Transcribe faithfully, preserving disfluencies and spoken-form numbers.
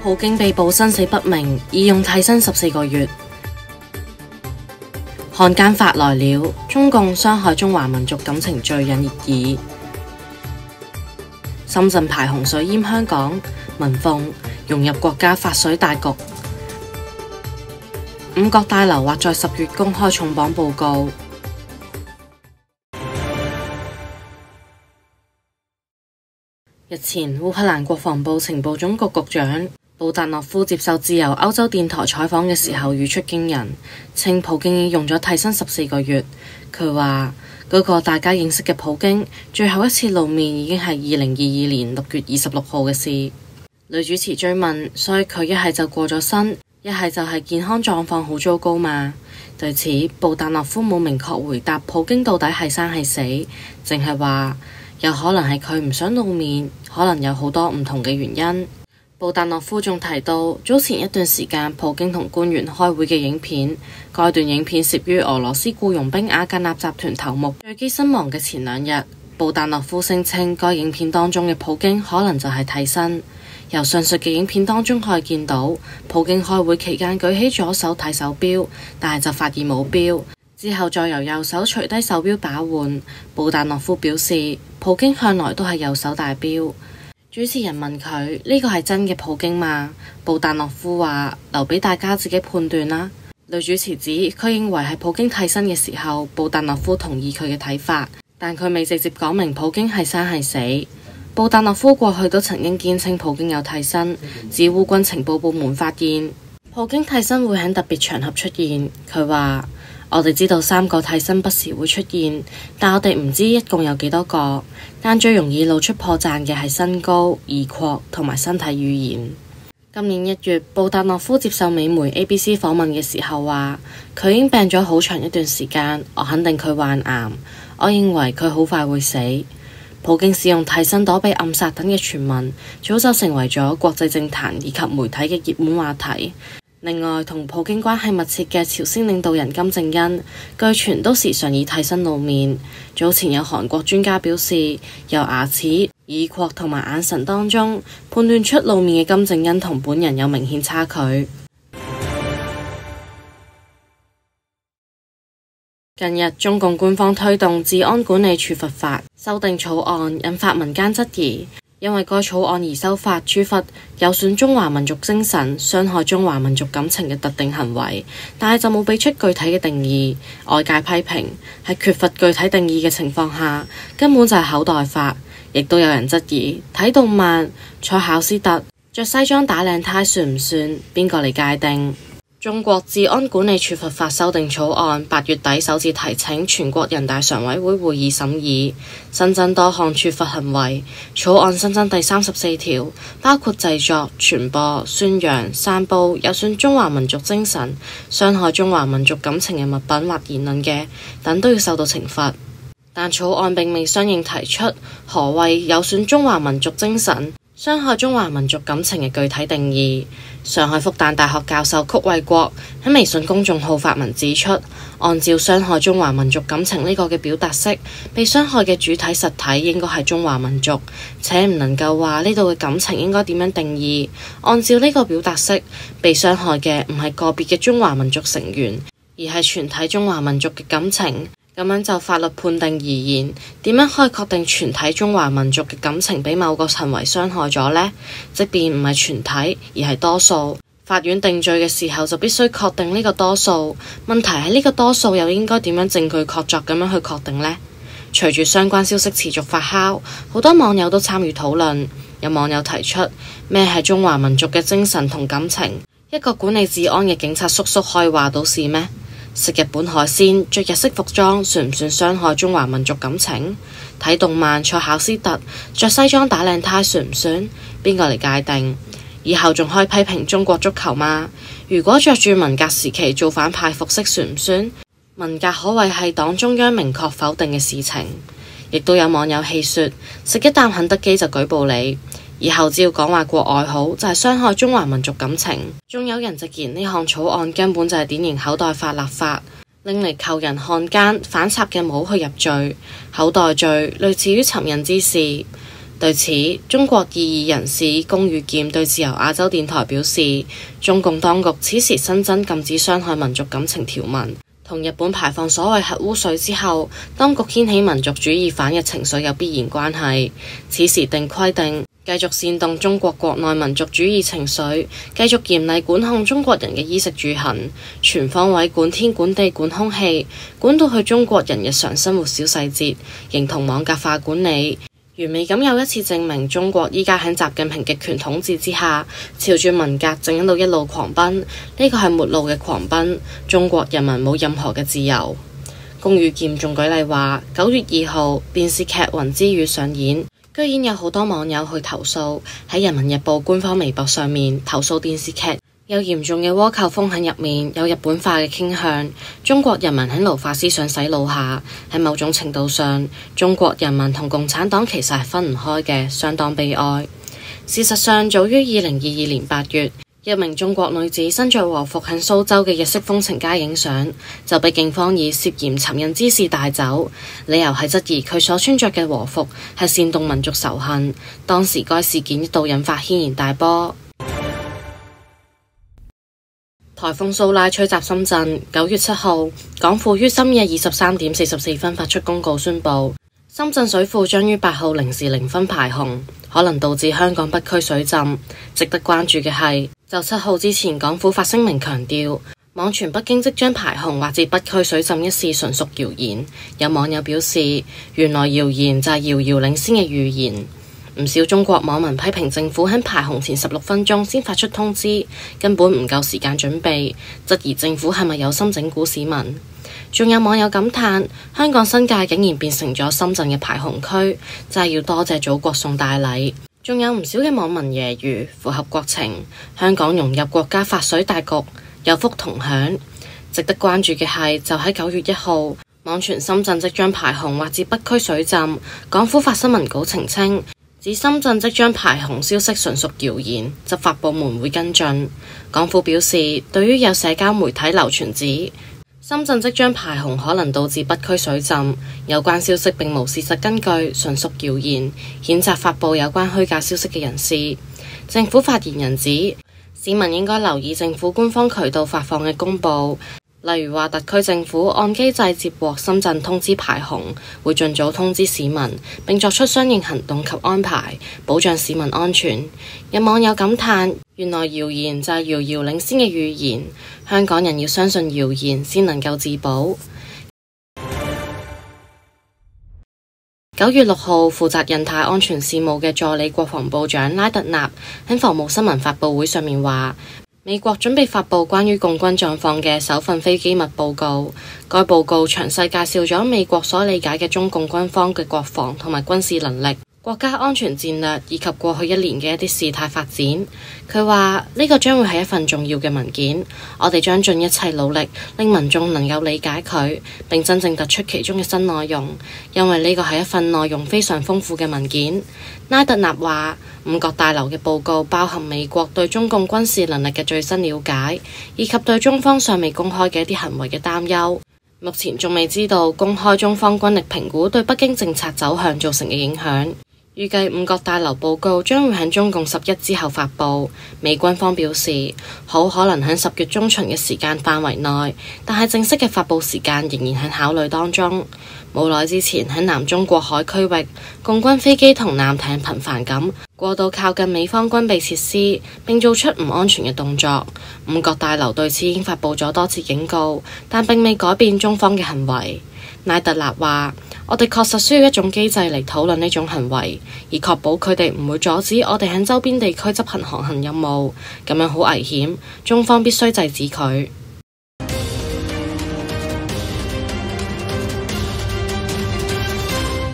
普京被捕生死不明，已用替身十四個月。漢奸法來了，中共傷害中華民族感情罪引熱議。深圳排洪水淹香港，文鳳融入國家發水大局。五角大樓或在十月公開重磅報告。日前，烏克蘭國防部情報總局局長布達諾夫接受自由歐洲電台採訪嘅時候語出驚人，稱普京已用咗替身十四個月。佢話嗰個大家認識嘅普京最後一次露面已經係二零二二年六月二十六號嘅事。女主持追問，所以佢一係就過咗身，一係就係健康狀況好糟糕嘛？對此，布達諾夫冇明確回答普京到底係生係死，淨係話有可能係佢唔想露面，可能有好多唔同嘅原因。布達諾夫仲提到，早前一段時間普京同官員開會嘅影片，該段影片攝於俄羅斯僱傭兵瓦格納集團頭目墜機身亡嘅前兩日。布達諾夫聲稱，該影片當中嘅普京可能就係替身。由上述嘅影片當中可以見到，普京開會期間舉起左手睇手錶，但係就發現冇錶。之後再由右手除低手錶把玩。布達諾夫表示，普京向來都係右手戴錶。主持人問佢呢個係真嘅普京嗎？布達諾夫話留俾大家自己判斷啦。女主持指佢認為係普京替身嘅時候，布達諾夫同意佢嘅睇法，但佢未直接講明普京係生係死。布達諾夫過去都曾經堅稱普京有替身，指烏軍情報部門發現普京替身會喺特別場合出現。佢話我哋知道三個替身不時會出現，但我哋唔知一共有幾多個。但最容易露出破綻嘅係身高、耳廓同埋身體語言。今年一月，布達諾夫接受美媒 A B C 訪問嘅時候話，佢已經病咗好長一段時間，我肯定佢患癌，我認為佢好快會死。普京使用替身躲避暗殺等嘅傳聞，早就成為咗國際政壇以及媒體嘅熱門話題。另外，同普京關係密切嘅朝鮮領導人金正恩，據傳都時常以替身露面。早前有韓國專家表示，由牙齒、耳廓同埋眼神當中判斷出露面嘅金正恩同本人有明顯差距。近日，中共官方推動治安管理處罰法修訂草案，引發民間質疑。因為該草案而修法處罰有損中華民族精神、傷害中華民族感情嘅特定行為，但係就冇俾出具體嘅定義。外界批評喺缺乏具體定義嘅情況下，根本就係口袋法。亦都有人質疑睇動漫、坐考斯特、着西裝打領呔算唔算？邊個嚟界定？中國治安管理處罰法修訂草案八月底首次提請全國人大常委會會議審議，新增多項處罰行為。草案新增第三十四條，包括製作、傳播、宣揚、散佈有損中華民族精神、傷害中華民族感情嘅物品或言論嘅，等都要受到懲罰。但草案並未相應提出何謂有損中華民族精神、傷害中華民族感情嘅具體定義。上海復旦大學教授曲衛國喺微信公眾號發文指出，按照傷害中華民族感情呢個嘅表達式，被傷害嘅主體實體應該係中華民族，且唔能夠話呢度嘅感情應該點樣定義。按照呢個表達式，被傷害嘅唔係個別嘅中華民族成員，而係全體中華民族嘅感情。咁樣就法律判定而言，點樣可以確定全體中華民族嘅感情俾某個行為傷害咗呢？即便唔係全體，而係多數，法院定罪嘅時候就必須確定呢個多數。問題係呢個多數又應該點樣證據確鑿咁樣去確定呢？隨住相關消息持續發酵，好多網友都參與討論。有網友提出，咩係中華民族嘅精神同感情？一個管理治安嘅警察叔叔可以話到事咩？食日本海鮮、着日式服裝算唔算傷害中華民族感情？睇動漫、坐考斯特、着西裝打領呔算唔算？邊個嚟界定？以後仲可以批評中國足球嗎？如果着住文革時期造反派服飾算唔算？文革可謂係黨中央明確否定嘅事情。亦都有網友戲說，食一啖肯德基就舉報你。以後只要講話國外好，就係傷害中華民族感情。仲有人直言呢項草案根本就係典型口袋法立法，拎嚟扣人漢奸反賊嘅帽去入罪。口袋罪類似於尋釁滋事。 對此，中國異議人士龔宇劍對自由亞洲電台表示，中共當局此時新增禁止傷害民族感情條文，同日本排放所謂核污水之後，當局掀起民族主義反日情緒有必然關係。此時定規定，繼續煽動中國國內民族主義情緒，繼續嚴厲管控中國人嘅衣食住行，全方位管天管地管空氣，管到去中國人日常生活小細節，形同網格化管理。完美咁又一次證明中國依家喺習近平極權統治之下，朝住文革正喺度一路狂奔，呢個係末路嘅狂奔，中國人民冇任何嘅自由。龔宇劍仲舉例話，九月二號電視劇《雲之羽》上演，居然有好多網友去投訴，喺人民日報官方微博上面投訴電視劇有嚴重嘅倭寇風喺入面，有日本化嘅傾向，中國人民喺奴化思想洗腦下，喺某種程度上，中國人民同共產黨其實係分唔開嘅，相當悲哀。事實上，早於二零二二年八月，一名中國女子身着和服喺蘇州嘅日式風情街影相，就被警方以涉嫌尋釁滋事帶走，理由係質疑佢所穿着嘅和服係煽動民族仇恨。當時該事件一度引發軒然大波。颱風蘇拉吹襲深圳，九月七號，港府於深夜二十三點四十四分發出公告，宣布深圳水庫將於八號零時零分排洪，可能導致香港北區水浸。值得關注嘅係，就七號之前，港府發聲明強調，網傳北京即將排洪或者北區水浸一事純屬謠言。有網友表示，原來謠言就係遙遙領先嘅預言。唔少中國網民批評政府喺排洪前十六分鐘先發出通知，根本唔夠時間準備，質疑政府係咪有心整蠱市民。仲有網友感嘆，香港新界竟然變成咗深圳嘅排洪區，真係要多謝祖國送大禮。仲有唔少嘅網民揶揄，符合國情，香港融入國家發水大局，有福同享。值得關注嘅係，就喺九月一號，網傳深圳即將排洪或者北區水浸，港府發新聞稿澄清，指深圳即將排洪消息純屬謠言，執法部門會跟進。港府表示，對於有社交媒體流傳指深圳即將排洪可能導致北區水浸，有關消息並無事實根據，純屬謠言，譴責發布有關虛假消息嘅人士。政府發言人指，市民應該留意政府官方渠道發放嘅公佈，例如話特區政府按機制接獲深圳通知排洪，會盡早通知市民，並作出相應行動及安排，保障市民安全。有網友感嘆，原來謠言就係遙遙領先嘅預言，香港人要相信謠言先能夠自保。九月六號，負責印太安全事務嘅助理國防部長拉特納喺防務新聞發佈會上面話，美國準備發布關於共軍狀況嘅首份非機密報告。該報告詳細介紹咗美國所理解嘅中共軍方嘅國防同埋軍事能力、國家安全戰略以及過去一年嘅一啲事態發展。佢話呢個將會係一份重要嘅文件，我哋將盡一切努力令民眾能夠理解佢，並真正突出其中嘅新內容，因為呢個係一份內容非常豐富嘅文件。拉特納話，五角大樓嘅報告包含美國對中共軍事能力嘅最新了解，以及對中方尚未公開嘅一啲行為嘅擔憂。目前仲未知道公開中方軍力評估對北京政策走向造成嘅影響。預計五角大樓報告將會喺中共十一之後發佈。美軍方表示，好可能喺十月中旬嘅時間範圍內，但係正式嘅發佈時間仍然喺考慮當中。冇耐之前喺南中國海區域，共軍飛機同艦艇頻繁咁過度靠近美方軍備設施，並做出唔安全嘅動作。五角大樓對此已經發佈咗多次警告，但並未改變中方嘅行為。拉特納話，我哋確實需要一種機制嚟討論呢種行為，以確保佢哋唔會阻止我哋喺周邊地區執行航行任務，咁樣好危險，中方必須制止佢。